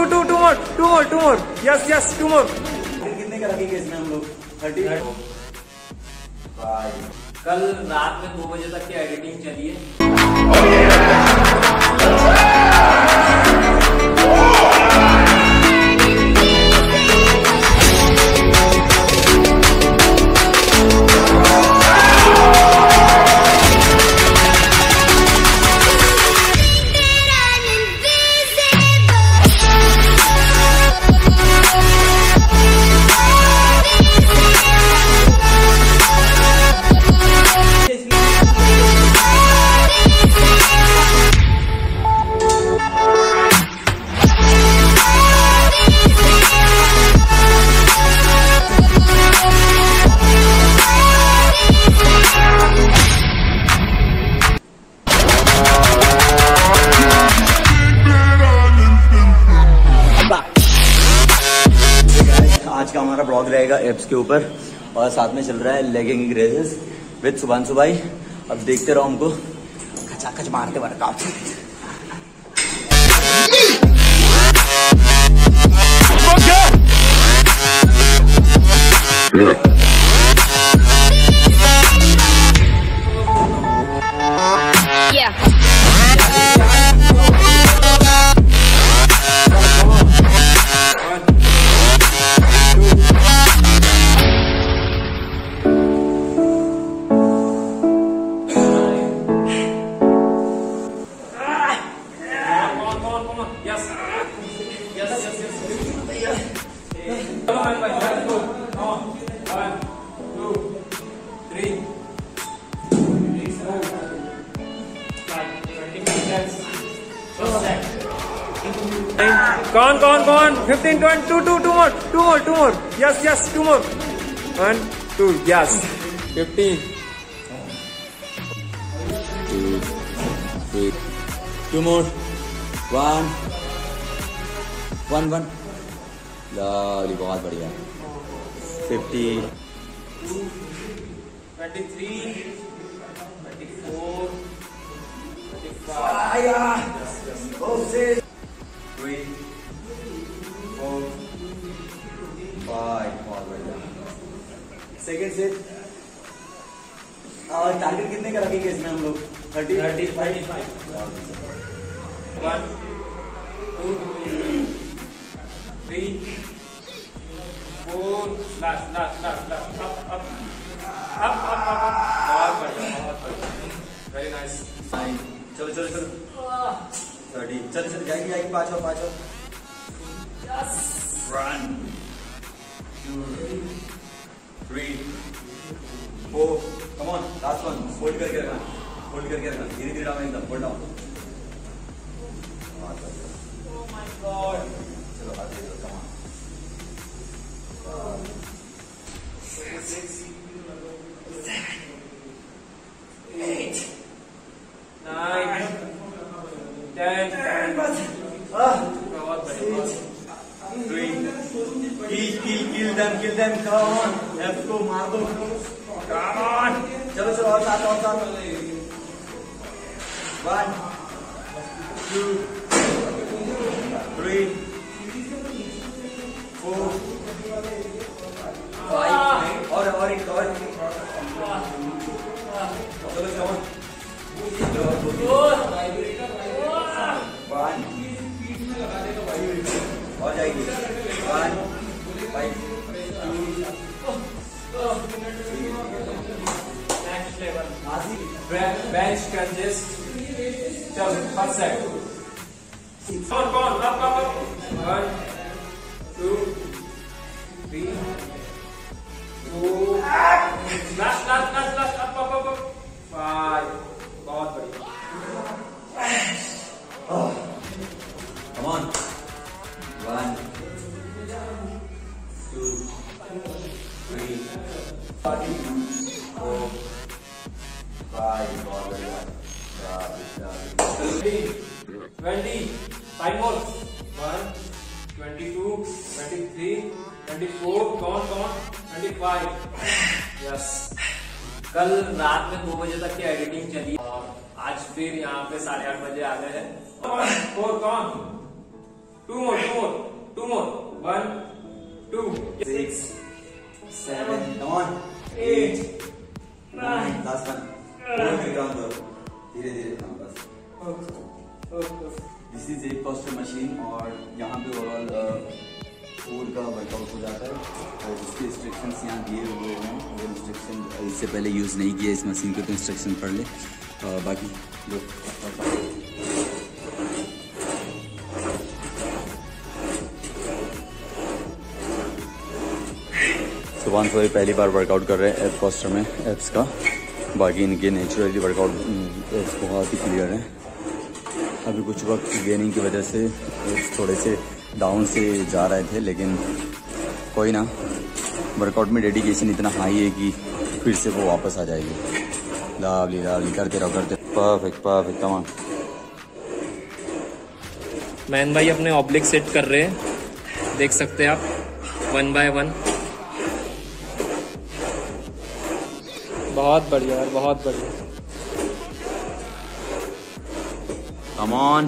To more yes two more. कितने का रखेंगे इसमें हम लोग? 30। कल रात में 2 बजे तक की एडिटिंग चलिए। आज का हमारा ब्लॉग रहेगा एप्स के ऊपर और साथ में चल रहा है लेगिंग रेसेस विद शुभांशु भाई। अब देखते रहो हमको खचाखच मारते वर्कआउट। कौन 15 20 2 more yes 2 more 1 2 yes 15 2 more 1 1 lovely बहुत बढ़िया 50 23 24 25 3 4 5 बहुत बढ़िया। सेकेंड सेट और टारगेट कितने का रखेंगे इसमें हम लोग? 30 35 1 2 3 4 लास्ट अप बहुत बढ़िया वेरी नाइस। चलो 30 चल जाएगी 5 और Run 2 3 4 come on last one hold करके रखना धीरे डाउन एकदम hold down. Oh my God चलो हाथ दे दो come on 6 7 8 9 10 बहुत बढ़िया 3 kill them come on F को मार दो come on चलो और साथ 1 2 3 4 5 और एक चलो और जाएगी 1 5 नेक्स्ट लेवल बेंच क्रंचेस। चल फर्स्ट सेट कौन up 1 2 3 4 लास्ट up 5 बहुत बढ़िया। come on 1 2 3 4 5 बहुत बढ़िया 20 5 more 1 22 23 24 कौन 25 यस। कल रात में 2 बजे तक की एडिटिंग चली और आज फिर यहाँ पे 8:30 बजे आ गए हैं। 4 कौन Two more. 1, 2, 6, 7, come on, 8, 9, last one. Hold it down though. धीरे धीरे काम बस. This is एक posture machine और यहाँ पे ओवरऑल कोर का वर्कआउट हो जाता है और इसके इंस्ट्रक्शंस यहाँ दिए हुए हैं. वो इंस्ट्रक्शन इससे पहले यूज़ नहीं किया इस मशीन को तो इंस्ट्रक्शन पढ़ ले. बाकी लो सुभान भाई पहली बार वर्कआउट कर रहे हैं एप पोस्टर में एप्स का. बाकी इनके नेचुरली वर्कआउट एप्स बहुत ही क्लियर हैं. अभी कुछ वक्त गेनिंग की वजह से एप्स थोड़े से डाउन से जा रहे थे लेकिन कोई ना. वर्कआउट में डेडिकेशन इतना हाई है कि फिर से वो वापस आ जाएगी. लावली करते रहो करते. Perfect come on. मैन भाई अपने ऑब्लिक सेट कर रहे हैं, देख सकते हैं आप 1 by 1. बहुत बढ़िया यार, बहुत बढ़िया. Come on.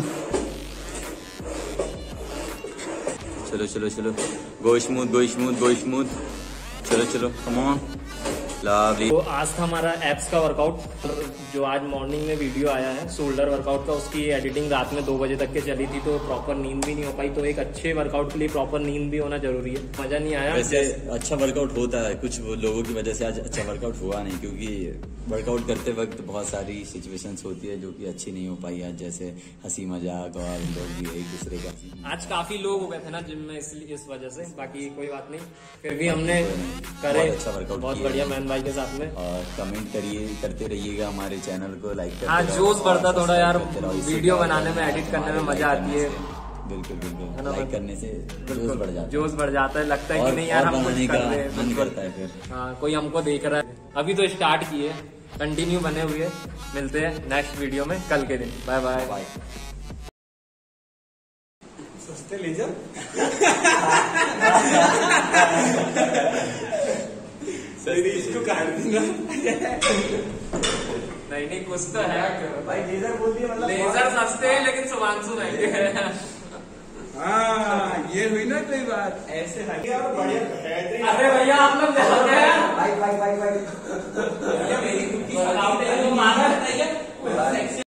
चलो गो स्मूथ. चलो कम ऑन. लवली. तो आज था हमारा एप्स का वर्कआउट. जो आज मॉर्निंग में वीडियो आया है शोल्डर वर्कआउट का, उसकी एडिटिंग रात में 2 बजे तक के चली थी तो प्रॉपर नींद भी नहीं हो पाई. तो एक अच्छे वर्कआउट के लिए प्रॉपर नींद भी होना जरूरी है. मजा नहीं आया. वैसे अच्छा वर्कआउट होता है, कुछ लोगों की वजह से आज अच्छा वर्कआउट हुआ नहीं क्योंकि वर्कआउट करते वक्त बहुत सारी सिचुएशंस होती है जो कि अच्छी नहीं हो पाई आज, जैसे हंसी मजाक और लोग भी एक दूसरे का. आज काफी लोग हो गए थे ना जिम में, इसलिए इस वजह से. बाकी कोई बात नहीं, फिर भी हमने करे अच्छा वर्कआउट. बहुत बढ़िया मैन भाई के साथ में. और कमेंट करते रहिएगा, हमारे चैनल को लाइक करते. हाँ जोश बढ़ता थोड़ा यार, वीडियो बनाने में एडिट करने में मजा आती है. बिल्कुल लाइक करने से जोश बढ़ जाता है. लगता है कि नहीं यार हम कुछ कर रहे हैं. मन करता है फिर. हाँ कोई हमको देख रहा है. अभी तो स्टार्ट किए, कंटिन्यू बने हुए. मिलते हैं नेक्स्ट वीडियो में कल के दिन. Bye bye. सस्ते लेजर इसको काट देना. नहीं कुछ तो है भाई लेजर बोल दिया मतलब लेजर सस्ते हैं लेकिन सुभांशु नहीं है. हाँ ये हुई ना कोई बात ऐसे. बढ़िया. अरे भैया आप लोग जानते हैं भाई मेरी खुद की सलाह है.